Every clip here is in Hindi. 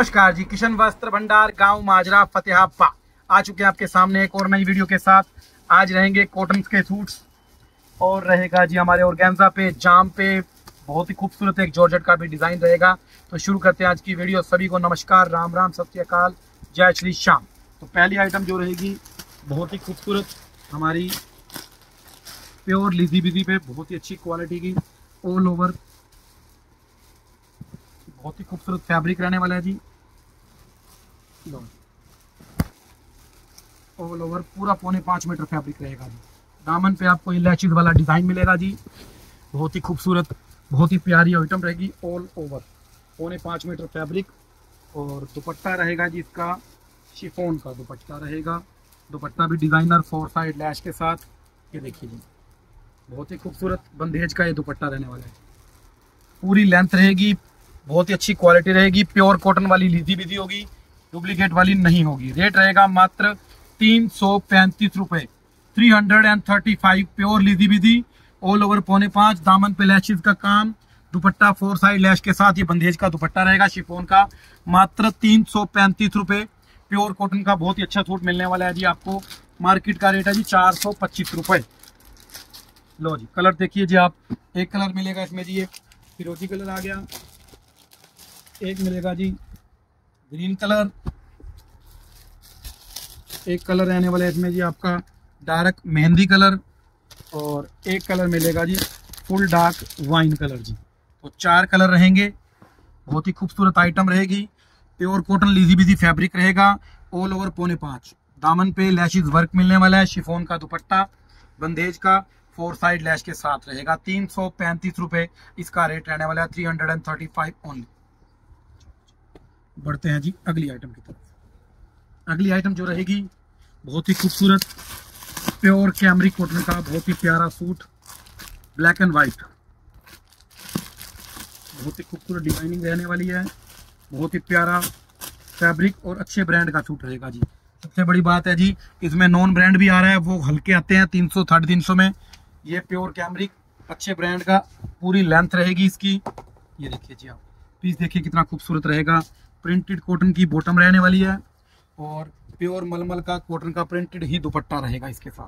नमस्कार जी, किशन वस्त्र भंडार गांव माजरा फतेहापा आ चुके हैं आपके सामने एक और नई वीडियो के साथ। आज रहेंगे कॉटन के सूट्स और रहेगा जी हमारे ऑर्गेन्जा पे, जाम पे बहुत ही खूबसूरत एक जॉर्जेट का भी डिजाइन रहेगा। तो शुरू करते हैं आज की वीडियो। सभी को नमस्कार, राम राम, सत श्री अकाल, जय श्री श्याम। तो पहली आइटम जो रहेगी बहुत ही खूबसूरत हमारी प्योर लिजी बिजी पे, बहुत ही अच्छी क्वालिटी की ऑल ओवर बहुत ही खूबसूरत फैब्रिक रहने वाला है जी। ऑल ओवर पूरा 4.5 मीटर फैब्रिक रहेगा जी। दामन पे आपको ये लैचेस वाला डिजाइन मिलेगा जी। बहुत ही खूबसूरत, बहुत ही प्यारी आइटम रहेगी। ऑल ओवर 4.5 मीटर फैब्रिक और दुपट्टा रहेगा जी इसका शिफॉन का दुपट्टा रहेगा। दुपट्टा भी डिजाइनर 4 साइड लैश के साथ। ये देखिए जी, बहुत ही खूबसूरत बंदेज का ये दुपट्टा रहने वाला है। पूरी लेंथ रहेगी, बहुत ही अच्छी क्वालिटी रहेगी। प्योर कॉटन वाली लिजी बिजी होगी, डुप्लीकेट वाली नहीं होगी। रेट रहेगा मात्र 335 रुपए, 335। Pure lizzy bizzy all over 4.5। दामन पे लैशेस का काम, दुपट्टा 4 साइड लैश के साथ। ये बंदेज का दुपट्टा रहेगा शिफॉन का, मात्र 335 रुपए। प्योर कॉटन का बहुत ही अच्छा सूट मिलने वाला है जी आपको। मार्केट का रेट है जी 425 रुपए। लो जी, कलर देखिए जी आप। एक कलर मिलेगा इसमें जी, ये फिरोजी कलर आ गया। एक मिलेगा जी ग्रीन कलर। एक कलर रहने वाला है इसमें जी आपका डार्क मेहंदी कलर। और एक कलर मिलेगा जी फुल डार्क वाइन कलर जी। तो 4 कलर रहेंगे। बहुत ही खूबसूरत आइटम रहेगी। Pure cotton lizzy bizzy fabric रहेगा। All over 4.5। दामन पे लैशेस वर्क मिलने वाला है। शिफॉन का दुपट्टा बंदेज का 4 साइड लैश के साथ रहेगा। 335 रुपए इसका रेट रहने वाला है। 335 ओनली। बढ़ते हैं जी अगली आइटम की तरफ। अगली आइटम जो रहेगी बहुत ही खूबसूरत प्योर कैमरिक कॉटन का बहुत ही प्यारा सूट, ब्लैक एंड वाइट। बहुत ही खूबसूरत डिजाइनिंग रहने वाली है। बहुत ही प्यारा फैब्रिक और अच्छे ब्रांड का सूट रहेगा जी। सबसे बड़ी बात है जी, इसमें नॉन ब्रांड भी आ रहा है, वो हल्के आते हैं 300 350 में। ये प्योर कैमरिक अच्छे ब्रांड का, पूरी लेंथ रहेगी इसकी। ये देखिए जी आप, पीस देखिए कितना खूबसूरत रहेगा। प्रिंटेड कॉटन की बॉटम रहने वाली है और प्योर मलमल का कॉटन का प्रिंटेड ही दुपट्टा रहेगा इसके साथ।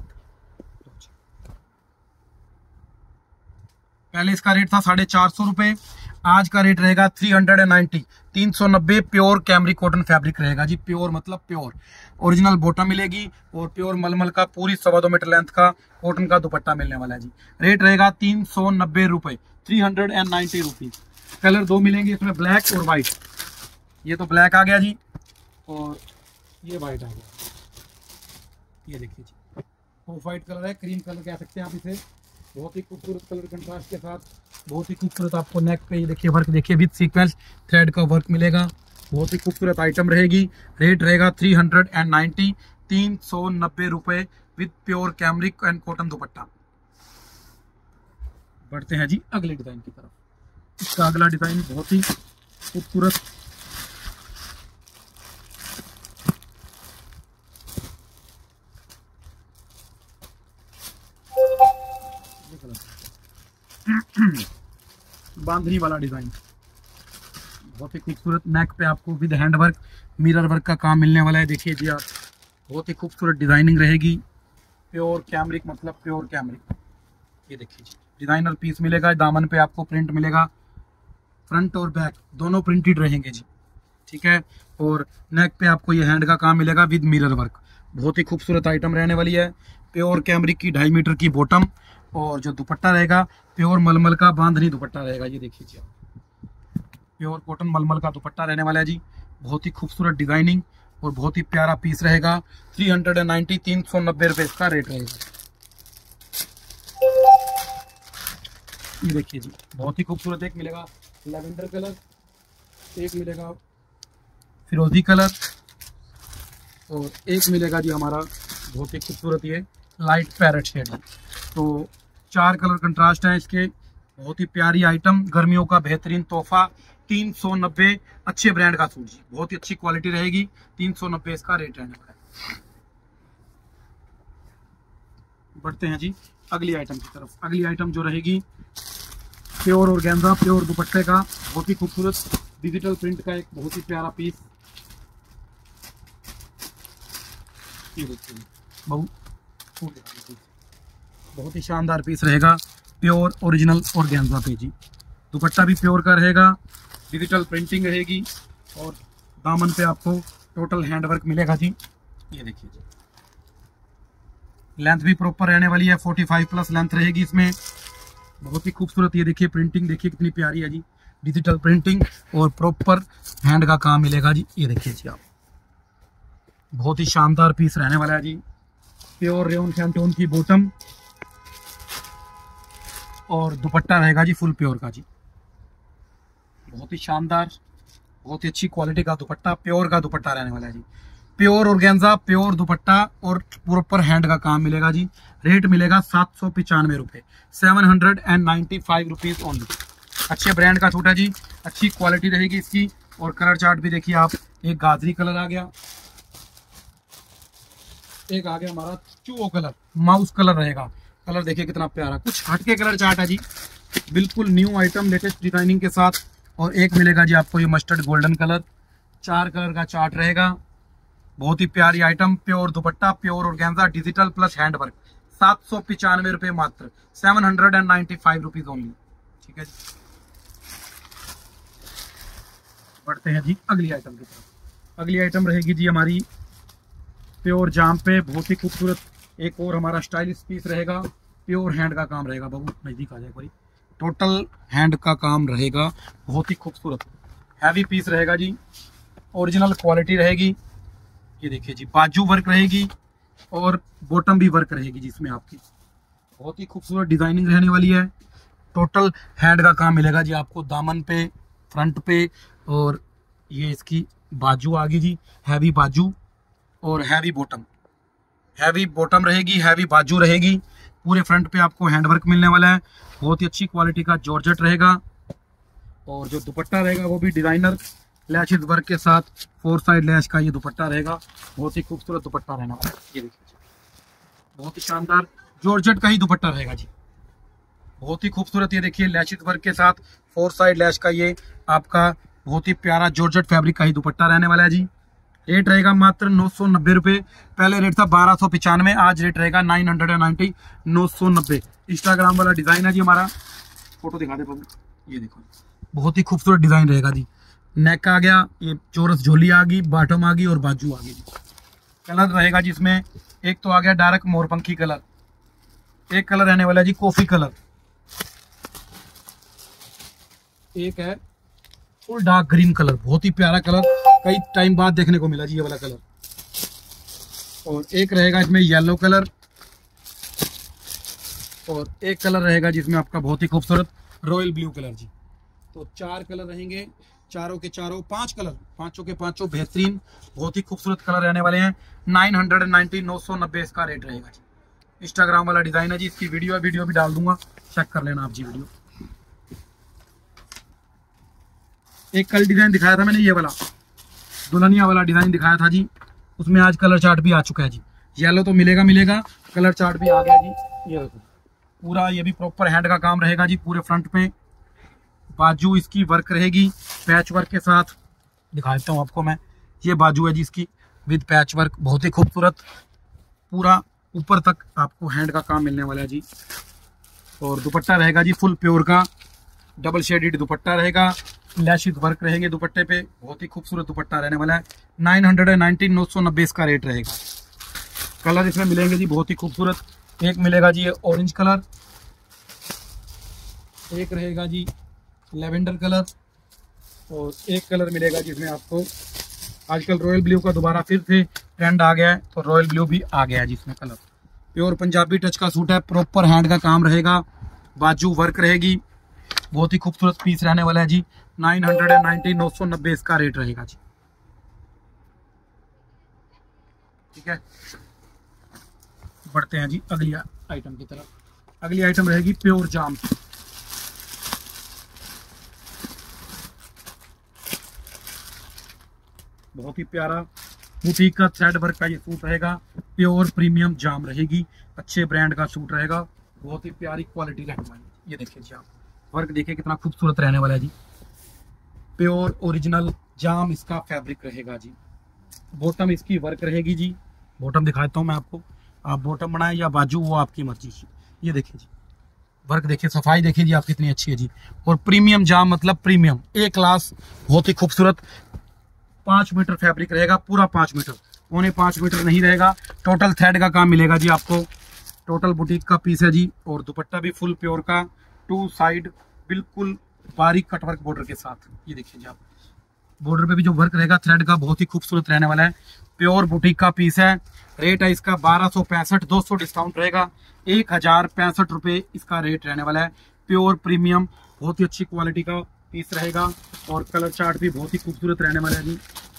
पहले इसका रेट था 450 रुपए, आज का रेट रहेगा 390, 390। प्योर कैमरिक कॉटन फैब्रिक रहेगा जी। प्योर मतलब प्योर ओरिजिनल बॉटम मिलेगी और प्योर मलमल का पूरी 2.25 मीटर लेंथ का कॉटन का दुपट्टा मिलने वाला है जी। रेट रहेगा 390 रुपए, 390 रुपीज। कलर 2 मिलेंगे इसमें, ब्लैक और व्हाइट। ये तो ब्लैक आ गया जी और ये वाइट आ गया। ये देखिए जी, ऑफ वाइट कलर है, क्रीम कलर कह सकते हैं आप इसे। बहुत ही खूबसूरत कलर कंट्रास्ट के साथ, बहुत ही खूबसूरत। आपको नेक पे ये देखिए वर्क देखिए, विद सीक्वेंस थ्रेड का वर्क मिलेगा। बहुत ही खूबसूरत आइटम रहेगी। रेट रहेगा 390, 390 रुपए with pure cambric and cotton dupatta. बढ़ते हैं जी अगले डिजाइन की तरफ। इसका अगला डिजाइन बहुत ही खूबसूरत बांधनी वाला डिजाइन, बहुत ही खूबसूरत। नेक पे आपको with hand work, mirror work का काम मिलने वाला है। देखिए जी आप, बहुत ही खूबसूरत डिजाइनिंग रहेगी। प्योर कैमरिक मतलब प्योर कैमरिक। ये देखिए जी, डिजाइनर पीस मिलेगा। दामन पे आपको प्रिंट मिलेगा, फ्रंट और बैक दोनों प्रिंटेड रहेंगे जी, ठीक है। और नेक पे आपको ये हैंड का काम मिलेगा विद मिरर वर्क। बहुत ही खूबसूरत आइटम रहने वाली है। प्योर कैमरिक की 2.5 मीटर की बॉटम और जो दुपट्टा रहेगा प्योर मलमल का बांधनी दुपट्टा रहेगा। ये देखिए जी, प्योर कॉटन मलमल का दुपट्टा रहने वाला है जी। बहुत ही खूबसूरत डिजाइनिंग और बहुत ही प्यारा पीस रहेगा। 390, 390 रुपए इसका रेट रहेगा। ये देखिए जी, बहुत ही खूबसूरत। एक मिलेगा लैवेंडर कलर, एक मिलेगा फिरोजी कलर और एक मिलेगा जी हमारा बहुत ही खूबसूरत ये लाइट पैरेट शेड। तो 4 कलर कंट्रास्ट है इसके। बहुत ही प्यारी आइटम, गर्मियों का बेहतरीन तोहफा। 390, अच्छे ब्रांड का सूट जी, बहुत ही अच्छी क्वालिटी रहेगी। 390 इसका रेट रहने वाला है। बढ़ते हैं जी अगली आइटम की तरफ। अगली आइटम जो रहेगी प्योर ऑर्गेन्जा, प्योर दुपट्टे का बहुत ही खूबसूरत डिजिटल प्रिंट का एक बहुत ही प्यारा पीस, ये देखिए बहुत ही शानदार पीस रहेगा। प्योर ओरिजिनल ऑर्गेन्जा पे जी, दुपट्टा भी प्योर का रहेगा, डिजिटल प्रिंटिंग रहेगी और दामन पे आपको टोटल हैंडवर्क मिलेगा जी। ये देखिए जी, लेंथ भी प्रॉपर रहने वाली है, 45 प्लस लेंथ रहेगी इसमें। बहुत ही खूबसूरत, ये देखिए प्रिंटिंग देखिए कितनी प्यारी है जी, डिजिटल प्रिंटिंग और प्रॉपर हैंड का काम मिलेगा जी। ये देखिए जी आप, बहुत ही शानदार पीस रहने वाला है जी। प्योर रेयन कैंटोन की बॉटम और दुपट्टा रहेगा जी फुल प्योर का जी। बहुत ही शानदार, बहुत ही अच्छी क्वालिटी का दुपट्टा, प्योर का दुपट्टा रहने वाला है जी। प्योर ऑर्गेन्जा, प्योर दुपट्टा और प्रॉपर हैंड का काम मिलेगा जी। रेट मिलेगा 795 रुपये, 795 रुपीज ओनली। अच्छे ब्रांड का सूट है जी, अच्छी क्वालिटी रहेगी इसकी। और कलर चार्ट भी देखिए आप, एक गाजरी कलर आ गया, एक आ गया हमारा चूहो कलर, माउस कलर रहेगा। कलर देखिए कितना प्यारा, कुछ हटके कलर चार्ट है जी, बिल्कुल न्यू आइटम लेटेस्ट डिजाइनिंग के साथ। और एक मिलेगा जी आपको ये मस्टर्ड गोल्डन कलर, 4 कलर का चार्ट रहेगा। बहुत ही प्यारी item, pure dupatta, pure organza, digital plus handwork, 795 रुपये मात्र, 795 रुपीज ओनली। ठीक है जी, बढ़ते हैं जी अगली आइटम की तरफ। अगली आइटम रहेगी जी हमारी प्योर जाम पे, बहुत ही खूबसूरत एक और हमारा स्टाइलिश पीस रहेगा। प्योर हैंड का काम रहेगा, बहुत नजदीक आ जाए कोई, टोटल हैंड का काम रहेगा, बहुत ही खूबसूरत हैवी पीस रहेगा जी, ओरिजिनल क्वालिटी रहेगी। ये देखिए जी, बाजू वर्क रहेगी और बॉटम भी वर्क रहेगी जिसमें आपकी बहुत ही खूबसूरत डिजाइनिंग रहने वाली है। टोटल हैंड का काम मिलेगा जी आपको, दामन पे, फ्रंट पे, और ये इसकी बाजू आ गई जी, हैवी बाजू और हैवी बॉटम रहेगी, हैवी बाजू रहेगी। पूरे फ्रंट पे आपको हैंडवर्क मिलने वाला है, बहुत ही अच्छी क्वालिटी का जॉर्जेट रहेगा। और जो दुपट्टा रहेगा वो भी डिजाइनर लैशेस वर्क के साथ, 4 साइड लैश का ये दुपट्टा रहेगा, बहुत ही खूबसूरत दुपट्टा रहना वाला है। ये देखिए बहुत ही शानदार जॉर्जेट का ही दुपट्टा रहेगा जी, बहुत ही खूबसूरत। ये देखिए लैशेस वर्क के साथ 4 साइड लैश का ये आपका बहुत ही प्यारा जॉर्जेट फैब्रिक का ही दुपट्टा रहने वाला है जी। रेट रहेगा मात्र 990 रुपये, पहले रेट था 1295, आज रेट रहेगा 990, 990। इंस्टाग्राम वाला डिजाइन है जी हमारा, फोटो दिखा दे बाबू। ये देखो बहुत ही खूबसूरत डिजाइन रहेगा जी, नेक आ गया, ये चोरस झोली आ गई, बॉटम आ गई और बाजू आ गई। कलर रहेगा जिसमें, एक तो आ गया डार्क मोरपंखी कलर, एक कलर रहने वाला है जी कॉफी कलर, एक है फुल डार्क ग्रीन कलर, बहुत ही प्यारा कलर, कई टाइम बाद देखने को मिला जी ये वाला कलर। और एक रहेगा इसमें येलो कलर, और एक कलर रहेगा जिसमें आपका बहुत ही खूबसूरत रॉयल ब्लू कलर जी। तो 4 कलर रहेंगे, चारों के चारों 5 कलर, पांचों के पांचों बेहतरीन बहुत ही खूबसूरत कलर रहने वाले हैं। 990, 990 इसका रेट रहेगा जी। इंस्टाग्राम वाला डिजाइन है जी, इसकी वीडियो भी डाल दूंगा, चेक कर लेना आप जी वीडियो। एक कल डिजाइन दिखाया था मैंने, ये वाला दुल्हनिया वाला डिजाइन दिखाया था जी, उसमें आज कलर चार्ट भी आ चुका है जी। येलो तो मिलेगा, कलर चार्ट भी आ गया जी। ये देखो पूरा, ये भी प्रॉपर हैंड का काम रहेगा जी। पूरे फ्रंट पे बाजू इसकी वर्क रहेगी पैच वर्क के साथ, दिखा देता हूँ आपको मैं। ये बाजू है जी इसकी विद पैच वर्क, बहुत ही खूबसूरत, पूरा ऊपर तक आपको हैंड का काम मिलने वाला है जी। और दुपट्टा रहेगा जी फुल प्योर का, डबल शेडेड दुपट्टा रहेगा, लैशेस वर्क रहेंगे दुपट्टे पे, बहुत ही खूबसूरत दुपट्टा रहने वाला है। 990, 990 इसका रेट रहेगा। कलर इसमें मिलेंगे जी बहुत ही खूबसूरत, एक मिलेगा जी ये ऑरेंज कलर, एक रहेगा जी लेवेंडर कलर, और एक कलर मिलेगा जिसमें आपको आजकल रॉयल ब्लू का दोबारा फिर से ट्रेंड आ गया है, तो रॉयल ब्लू भी आ गया है जिसमें कलर। प्योर पंजाबी टच का सूट है, प्रॉपर हैंड का काम रहेगा, बाजू वर्क रहेगी, बहुत ही खूबसूरत पीस रहने वाला है जी। 990, 990 इसका रेट रहेगा जी। ठीक है, बढ़ते हैं जी अगली आइटम की तरफ। अगली आइटम रहेगी प्योर जाम, बहुत ही प्यारा बुटीक का थ्रेड वर्क का ये सूट रहेगा, प्योर प्रीमियम जाम रहेगी, अच्छे ब्रांड का सूट रहेगा, बहुत ही प्यारी क्वालिटी रहने वाली है। ये देखिए जी आप, वर्क देखिए कितना खूबसूरत रहने वाला है जी। प्योर ओरिजिनल जाम इसका फैब्रिक रहेगा जी। बॉटम इसकी वर्क रहेगी जी। बॉटम दिखाता हूँ मैं आपको, आप बॉटम बनाए या बाजू वो आपकी मर्जी। ये देखिए जी, वर्क देखिए, सफाई देखिए जी आप कितनी अच्छी है जी। और प्रीमियम जाम मतलब प्रीमियम ए क्लास, बहुत ही खूबसूरत। 5 मीटर फैब्रिक रहेगा, पूरा 5 मीटर, 4.5 मीटर नहीं रहेगा। टोटल थ्रेड का काम मिलेगा जी आपको। टोटल बुटीक का पीस है जी। और दुपट्टा भी फुल प्योर का, 2 साइड बिल्कुल बारीक कटवर्क बॉर्डर के साथ। ये देखिए जी आप, बॉर्डर पे भी जो वर्क रहेगा थ्रेड का बहुत ही खूबसूरत रहने वाला है। प्योर बुटीक का पीस है। रेट है इसका 1265, 200 डिस्काउंट रहेगा, 1065 रुपये इसका रेट रहने वाला है। प्योर प्रीमियम, बहुत ही अच्छी क्वालिटी का पीस रहेगा। और कलर चार्ट भी बहुत ही खूबसूरत रहने वाला है जी।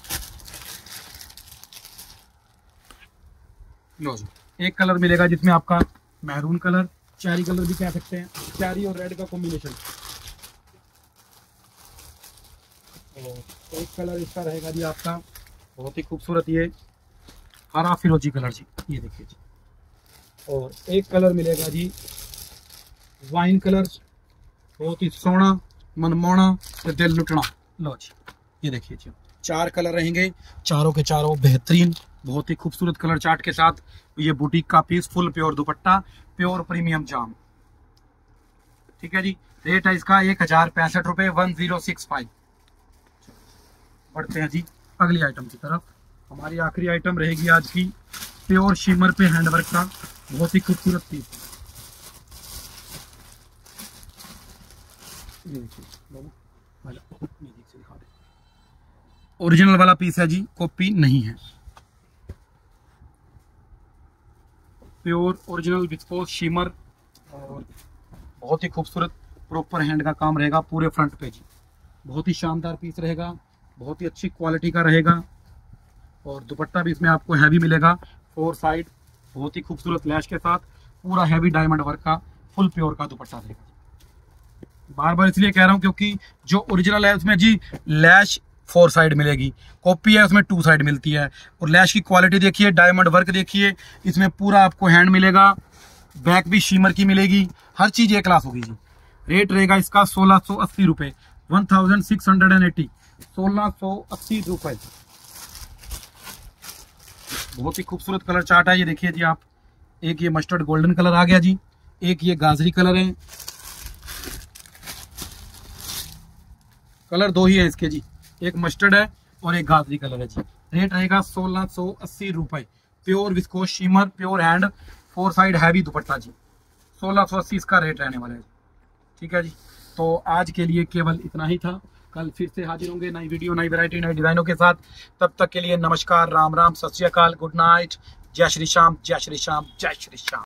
लो जी, एक कलर मिलेगा जिसमें आपका मैरून कलर, चेरी कलर भी कह सकते हैं, चेरी और रेड का कॉम्बिनेशन। एक कलर इसका रहेगा जी आपका बहुत ही खूबसूरत, ये हरा फिरोजी कलर जी। ये देखिए जी। और एक कलर मिलेगा जी वाइन कलर, बहुत ही सोना मनमोना दिल लुटना। लो जी, ये देखिए जी, 4 कलर रहेंगे, चारों के चारों बेहतरीन, बहुत ही खूबसूरत कलर चार्ट के साथ। ये बुटीक का piece, full pure dupatta, pure premium जाम। ठीक है जी। रेट है इसका 1065 रुपये, 1065। बढ़ते हैं जी अगली आइटम की तरफ। हमारी आखिरी आइटम रहेगी आज की, प्योर शिमर पे हैंडवर्क का बहुत ही खूबसूरत पीस। ओरिजिनल वाला पीस है जी, कॉपी नहीं है। प्योर ओरिजिनल विस्कोस शिमर, और बहुत ही खूबसूरत प्रॉपर हैंड का काम रहेगा पूरे फ्रंट पे जी। बहुत ही शानदार पीस रहेगा, बहुत ही अच्छी क्वालिटी का रहेगा। और दुपट्टा भी इसमें आपको हैवी मिलेगा, 4 साइड, बहुत ही खूबसूरत लैश के साथ, पूरा हैवी डायमंड वर्क का फुल प्योर का दुपट्टा रहेगा। बार बार इसलिए कह रहा हूँ क्योंकि जो ओरिजिनल है उसमें जी लैश 4 साइड मिलेगी, कॉपी है उसमें 2 साइड मिलती है। और लैश की क्वालिटी देखिए, डायमंड वर्क देखिए, इसमें पूरा आपको हैंड मिलेगा, बैक भी शिमर की मिलेगी, हर चीज एक क्लास होगी जी। रेट रहेगा इसका 1680 रुपये, 1680, 1680 रुपये। बहुत ही खूबसूरत कलर चार्ट है। ये देखिए जी आप, एक ये मस्टर्ड गोल्डन कलर आ गया जी, एक ये गाजरी कलर है। कलर 2 ही है इसके जी, एक मस्टर्ड है और एक गाजरी कलर है जी। रेट रहेगा 1680 रुपये, pure viscose shimmer, pure hand, 4 side heavy dupatta जी। 1680 इसका रेट रहने वाला है। ठीक है जी। तो आज के लिए केवल इतना ही था। कल फिर से हाजिर होंगे नई वीडियो, नई वैरायटी, नई डिजाइनों के साथ। तब तक के लिए नमस्कार, राम राम, सत श्री अकाल, गुड नाइट, जय श्री श्याम, जय श्री श्याम, जय श्री श्याम।